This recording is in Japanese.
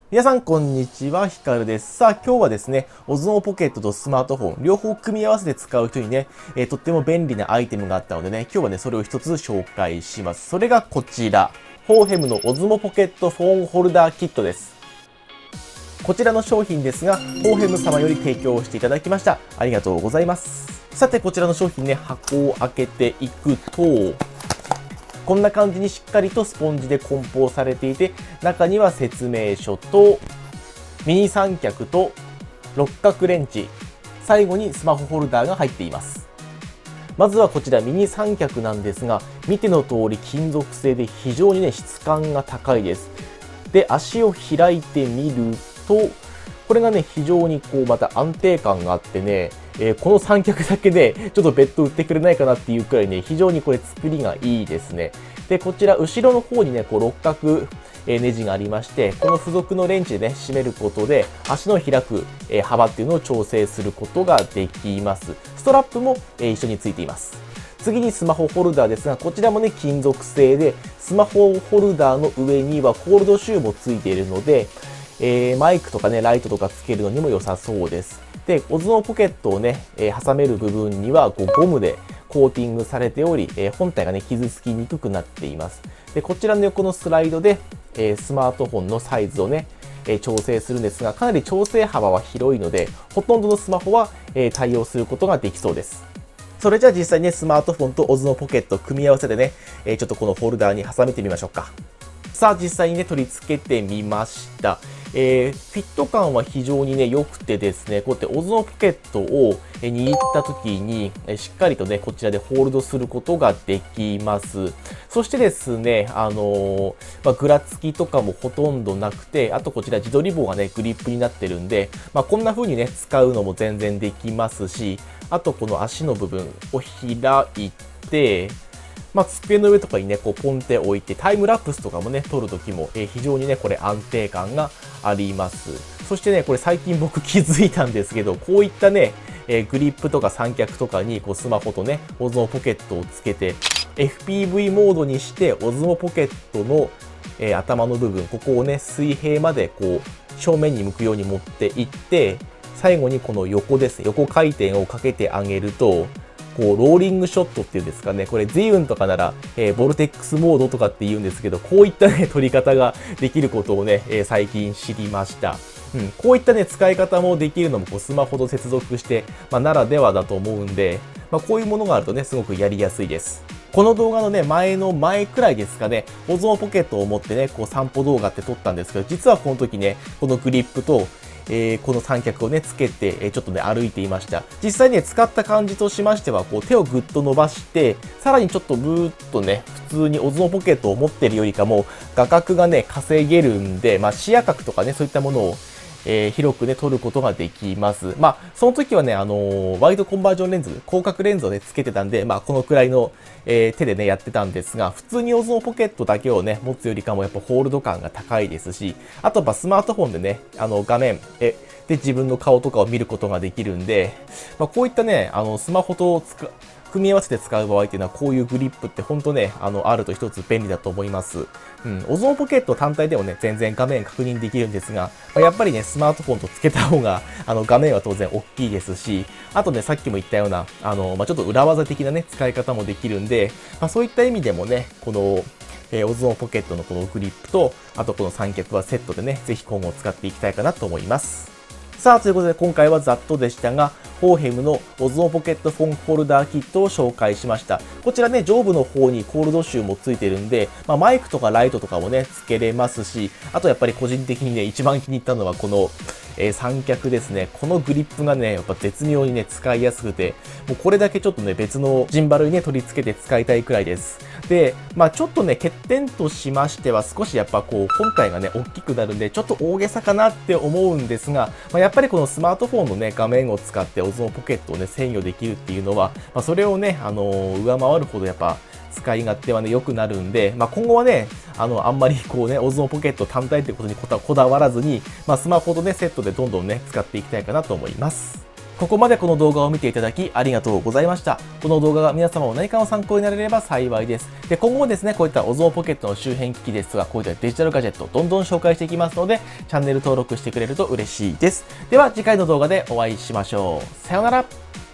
皆さん、こんにちは。ヒカルです。さあ、今日はですね、Osmo Pocketとスマートフォン、両方組み合わせて使う人にね、とっても便利なアイテムがあったのでね、今日はね、それを一つ紹介します。それがこちら。ホーヘムの Osmo Pocket フォンホルダーキットです。こちらの商品ですが、ホーヘム様より提供していただきました。ありがとうございます。さて、こちらの商品ね、箱を開けていくと、こんな感じにしっかりとスポンジで梱包されていて、中には説明書とミニ三脚と六角レンチ、最後にスマホホルダーが入っています。まずはこちらミニ三脚なんですが、見ての通り金属製で非常にね、質感が高いです。で、足を開いてみると、これがね、非常にこうまた安定感があってね、この三脚だけでちょっと別途売ってくれないかなっていうくらいね、非常にこれ作りがいいですね。で、こちら後ろの方にね、こう六角ネジがありまして、この付属のレンチでね、締めることで足の開く幅っていうのを調整することができます。ストラップも一緒についています。次にスマホホルダーですが、こちらもね、金属製で、スマホホルダーの上にはコールドシューもついているので、マイクとかね、ライトとかつけるのにも良さそうです。で、Osmo Pocketをね、挟める部分にはこうゴムでコーティングされており、本体がね、傷つきにくくなっています。で、こちらの横のスライドで、スマートフォンのサイズをね、調整するんですが、かなり調整幅は広いので、ほとんどのスマホは、対応することができそうです。それじゃあ実際にね、スマートフォンと Osmo Pocket を組み合わせてね、ちょっとこのフォルダーに挟めてみましょうか。さあ、実際にね、取り付けてみました。フィット感は非常にね、良くてですね、こうやって Osmo Pocket を握った時に、しっかりとね、こちらでホールドすることができます。そしてですね、ぐらつきとかもほとんどなくて、あとこちら自撮り棒がね、グリップになってるんで、こんな風にね、使うのも全然できますし、あとこの足の部分を開いて、机の上とかにね、こうポンって置いて、タイムラプスとかもね、撮るときも、非常にね、これ安定感があります。そしてね、これ最近僕気づいたんですけど、こういったね、グリップとか三脚とかに、こうスマホとね、Osmo Pocket をつけて、FPV モードにして、Osmo Pocket の、頭の部分、ここをね、水平までこう、正面に向くように持っていって、最後にこの横ですね、横回転をかけてあげると、こうローリングショットっていうんですかね、これゼイウンとかなら、ボルテックスモードとかって言うんですけど、こういったね、撮り方ができることをね、最近知りました。こういったね、使い方もできるのもこうスマホと接続して、ならではだと思うんで、こういうものがあるとね、すごくやりやすいです。この動画のね、前くらいですかね、Osmo Pocketを持ってね、こう散歩動画って撮ったんですけど、実はこの時ね、このグリップと、この三脚をね、つけて、ちょっとね、歩いていました。実際ね、使った感じとしましては、こう手をぐっと伸ばして、さらにちょっとブーっとね、普通にOsmo Pocketを持ってるよりかも、画角がね、稼げるんで、視野角とかね、そういったものを、広くね、撮ることができます。その時はね、ワイドコンバージョンレンズ、広角レンズをね、つけてたんで、このくらいの、手でね、やってたんですが、普通にOsmo Pocketだけをね、持つよりかもやっぱホールド感が高いですし、あとスマートフォンでね、画面、で自分の顔とかを見ることができるんで、こういったね、スマホと組み合わせて使う場合っていうのは、こういうグリップって本当ね、あると一つ便利だと思います。Osmo Pocket 単体でもね、全然画面確認できるんですが、やっぱりね、スマートフォンとつけた方が、画面は当然大きいですし、あとね、さっきも言ったような、ちょっと裏技的なね、使い方もできるんで、そういった意味でもね、この、Osmo Pocket のこのグリップと、あとこの三脚はセットでね、ぜひ今後使っていきたいかなと思います。さあ、ということで今回はざっとでしたが、ホーヘムの Osmo Pocket フォンホルダーキットを紹介しました。こちらね、上部の方にコールドシューもついてるんで、マイクとかライトとかもね、つけれますし、あとやっぱり個人的にね、一番気に入ったのはこの、三脚ですね。このグリップがね、やっぱ絶妙にね、使いやすくて、もうこれだけちょっとね、別のジンバルにね、取り付けて使いたいくらいです。で、ちょっとね、欠点としましては、少しやっぱこう、本体がね、大きくなるんで、ちょっと大げさかなって思うんですが、やっぱりこのスマートフォンのね、画面を使って Osmo Pocket をね、制御できるっていうのは、それをね、上回るほどやっぱ、使い勝手はね、良くなるんで、今後はね、あんまりこうね、Osmo Pocket 単体ってことにこだわらずに、スマホとね、セットでどんどんね、使っていきたいかなと思います。 ここまでこの動画を見ていただきありがとうございました。この動画が皆様の何かの参考になれれば幸いです。で、今後もですね、こういったオズモポケットの周辺機器ですとか、こういったデジタルガジェットどんどん紹介していきますので、チャンネル登録してくれると嬉しいです。では次回の動画でお会いしましょう。さようなら。